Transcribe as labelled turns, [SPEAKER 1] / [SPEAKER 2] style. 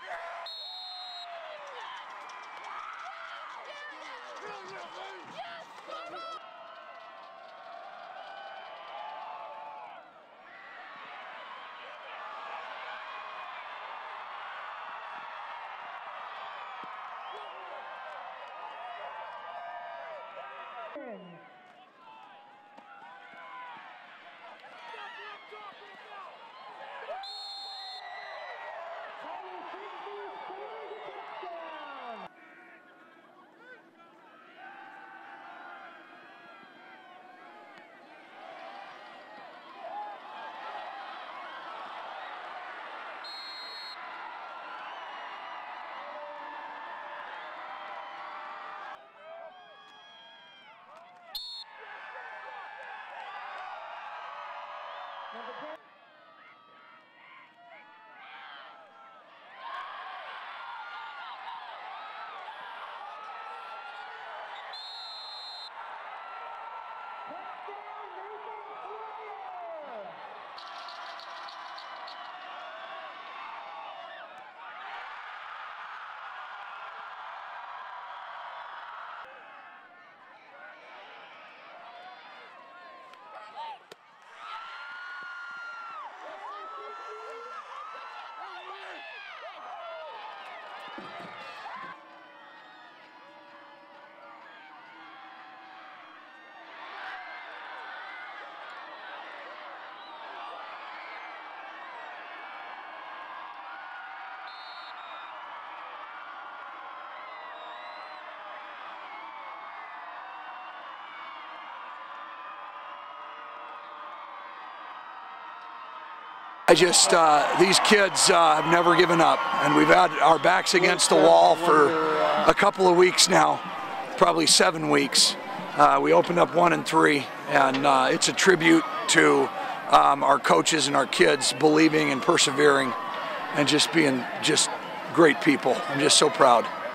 [SPEAKER 1] These kids have never given up, and we've had our backs against the wall for a couple of weeks now, probably 7 weeks. We opened up 1-3, and it's a tribute to our coaches and our kids believing and persevering and just being great people. I'm just so proud.